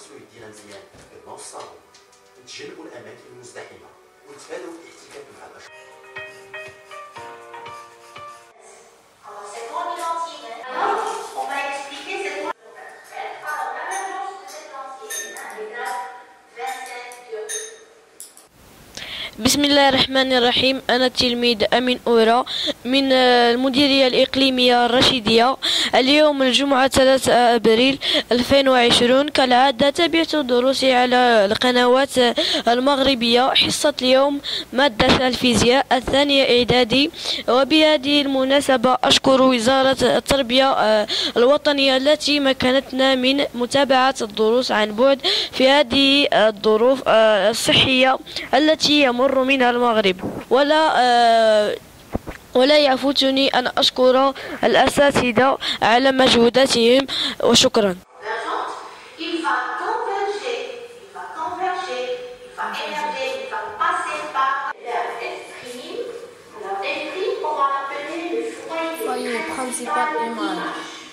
غسلو يدينا مزيان بالماء والصابون، نتجنبوا الاماكن المزدحمه ونتفادوا الاحتكاك مع الاشخاص. بسم الله الرحمن الرحيم. أنا التلميذ أمين أورا من المديرية الإقليمية الرشيدية. اليوم الجمعة 3 أبريل 2020. كالعادة تابعت دروسي على القنوات المغربية. حصة اليوم مادة الفيزياء الثانية إعدادي. وبهذه المناسبة أشكر وزارة التربية الوطنية التي مكنتنا من متابعة الدروس عن بعد في هذه الظروف الصحية التي يمر منها المغرب. ولا يفوتني أن أشكر الأساتذة على مجهوداتهم، وشكرا. Foyer principal image.